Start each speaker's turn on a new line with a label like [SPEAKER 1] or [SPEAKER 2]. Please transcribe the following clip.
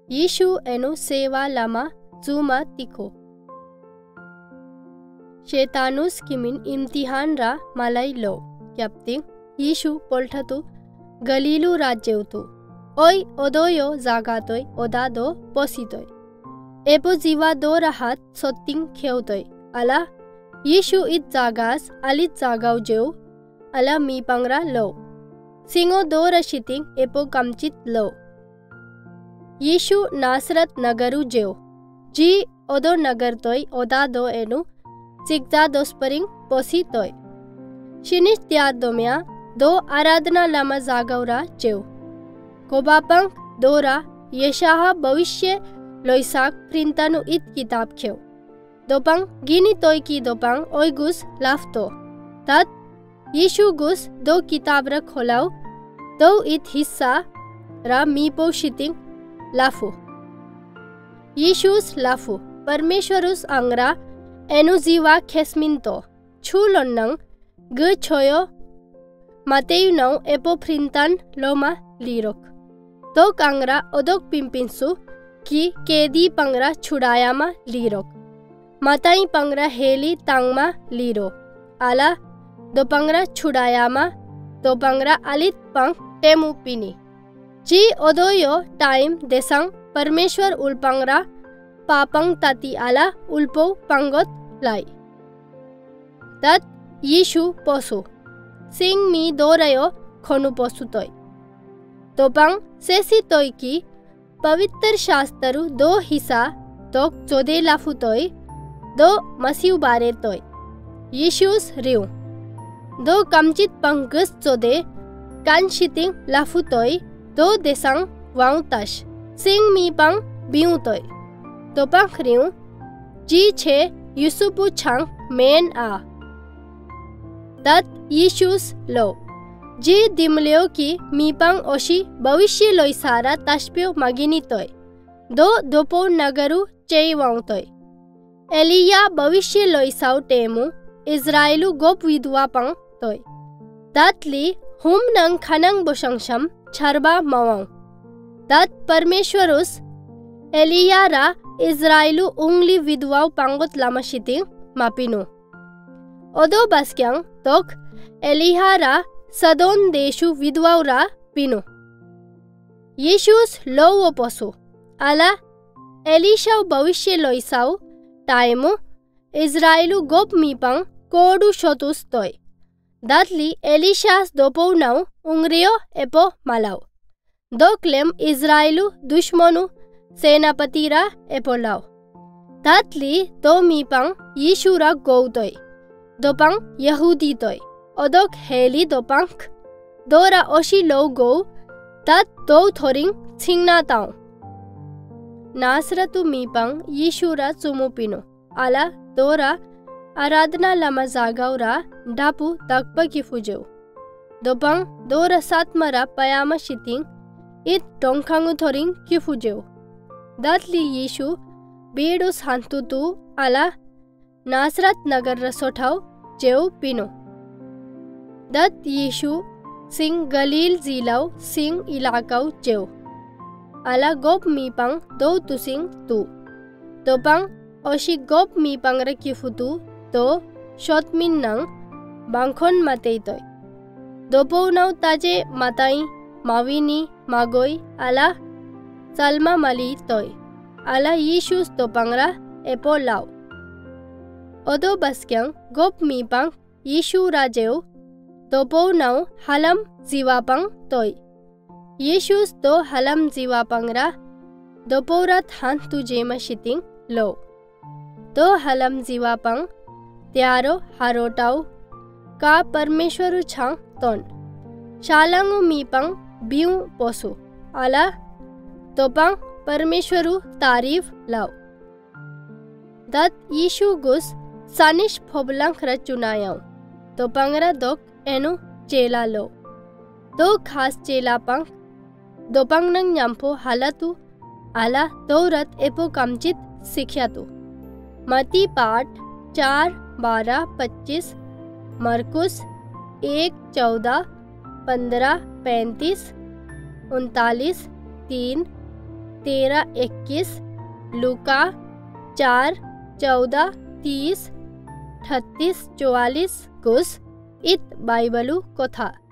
[SPEAKER 1] यीशु एनु सेवा लामा जुमा तिखो शैतानुस किमिन इम्तिहान रा मलाई लो क्याप्तिंग यीशु पोल्ठतु गलीलु राज्यउतु ओय ओदोयो जागातोय ओदादो पोसितोय एपो जीवा दो राहात सोत्तिंग खेवतोय अला यीशु इत जागास अलित जागाव जेव अला मी पंगरा लो सिंगो दो रशितिंग एपो कमचित लो यीशु नासरत नगरु जेव जी ओदो नगर तोय ओदादो एनु चिकजा दोस्परिंग पोसी तोय शिनिश त्याद दोम्या दो आराधना लामा जागवरा जेव कोबापंग दोरा यशाहा भविष्य लोइसाक प्रिंतानु इत किताब खेव दोपंग गिनी तोय की दोपंग ओय गुस लाफ्तो तत यीशु गुस दो किताब रा खोलाव दो इत हिस्सा रा मीपो शितिंग लाफु यीशुस लाफु परमेश्वरुस अंगरा एनु जीवा खेस्मिंतो छुलोन्नंग ग छोयो mateyu nau epo printan loma lirok dok angra odok pimpinsu ki kedi pangra chudayama lirok matai pangra heli tangma liro ala do pangra chudayama do pangra alit pang temu pini ji odoyo time desang परमेश्वर उल्पंगरा पापंग ताती आला उल्पो पंगत लाई तत यीशु पोसु सिंग मी दोरयो खोनु पोसु तोय तोपंग सेसी तोय की पवित्र शास्त्रु दो हिस्सा तोक चोदे लाफु तोय दो मसीउ बारे तोय यीशुस रिउ दो कमचित पंगस चोदे कांशितिंग लाफु तोय दो देसंग वाउताश सिंग मी पंग बिउ तोय तोपंग रिउ जी छे युसुपु छंग मेन आ तत यीशुस लो जी दिमलियो की मीपंग ओशी भविष्य लोइसारा तशप्यो मगिनी तोय दो दोपो नगरु चेइवांग तोय एलिया भविष्य लोइसाउ टेमु इज़राइलु गोप विधवा पंग तोय ततली हुम नंग खनंग बोशंगशम छरबा मवांग तत परमेश्वरुस एलिया रा इज़राइलु उंगली विधवाउ पंगोत लामशितिंग मापिनु ओदो बस्क्यांग तोक एलिहारा सदोन देशु विधवाउरा पिनु यीशुस लोवो पोसु आला एलिशाउ भविष्य लोइसाउ टाइमु इज़राइलु गोप मीपंग कोडु शोतुस तोय दातली एलिशास दोपो नाउ उंगरियो एपो मालाउ दोक्लेम इज़राइलु दुश्मनु सेनापतिरा एपो लाउ दातली दो मीपंग यीशुरा गौतोय दोपंग यहूदी तोय ओदोक हेली दोपंग दोरा ओशी लो गो तत दो थोरिंग छिंगना ताउ नासरतु मीपंग यीशुरा चुमुपिनो आला दोरा आराधना लमा जागाउरा डापु तकप की फुजेउ दोपंग दोरा सातमरा पयामा शितिंग इत टोंखांगु थोरिंग की फुजेउ दातली यीशु बेडुस हांतुतु आला नासरत नगर रसोठाउ जेउ पिनो दत यीशु सिंग गलील जिलाउ सिंग इलाकाउ जेउ आला गोप मीपंग दो तुसिंग तु दोपंग ओशी गोप मीपंग रे किफुतु तो शोतमिन नंग बांखोन मतई तोय दोपो नाउ ताजे माताई माविनी मागोई आला सलमा मली तोय आला यीशुस दोपंगरा एपो लाउ ओदो बस्क्यांग गोप मीपंग यीशु राजेव दोपो नाउ हलम जीवापंग तोय यीशुस दो हलम जीवापंगरा दोपोरा थान तुजेमा शितिंग लो दो हलम जीवापंग त्यारो हारोटाउ का परमेश्वरु छांग तोन शालांगु मीपंग बिउ पोसु आला दोपंग परमेश्वरु तारीफ लाउ दत यीशु गुस सानिश फोबलंग रचुनायाउ तो पंगरा दोक एनु चेला लो दो खास चेला पंग दो पंगनंग न्याम्पो हालतु आला दो रत एपो कमचित सिख्यातु मती पाठ 4:12-25 मरकुस 1:14-15-35 39:3 13:21, लूका 4:14-30, 38:44 कुस इत बाइबलु कोथा।